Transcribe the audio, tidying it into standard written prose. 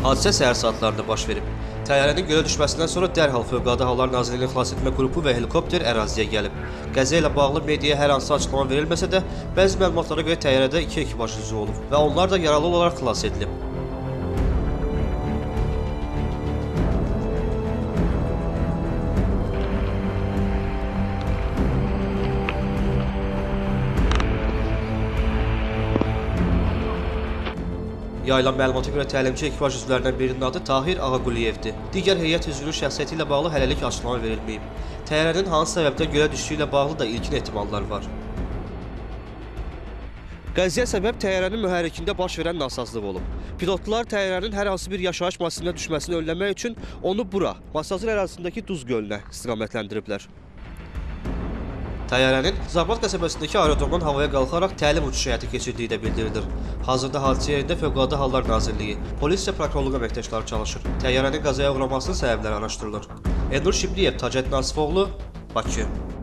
Hadisə səhər saatlarında baş verib. Təyyarənin gölə düşməsindən sonra dərhal Fövqəladə Hallar Nazirliyinin xilasetmə qrupu və helikopter əraziyə gəlib. Qəza ilə bağlı mediaya hər hansı açıqlama verilməsə də, bəzi məlumatlara görə təyyarədə 2 ekipaj üzvü olub və onlar da yaralı olaraq xilas edilib. Yayılan məlumata görə təlimçi ekipaj üzvlərindən birinin adı Tahir Ağaquliyevdir. Digər heyət üzvünün şəxsiyyəti ilə bağlı hələlik açıqlama verilməyib. Təyyarənin hansı səbəbdən gölə düşdüyü ilə bağlı da ilkin ehtimallar var. Qəzaya səbəb təyyarənin mühərrikində baş verən nasazlıq olub. Pilotlar təyyarənin hər hansı bir yaşayış massivinə düşməsini önləmək üçün onu bura, Masazır ərazisindəki Duz gölünə istiqamətləndiriblər. Təyyarənin Zabrat qəsəbəsindəki aerodromdan havaya qalxaraq təlim uçuşu həyata keçirdiyi də bildirilir. Hazırda hadisə yerində Fövqəladə Hallar Nazirliyi, polis və prokurorluq əməkdaşları çalışır. Təyyarənin qəzaya uğramasının səbəbləri araşdırılır. Elnur Şibliyev, Tacət Nasifoğlu, Bakı.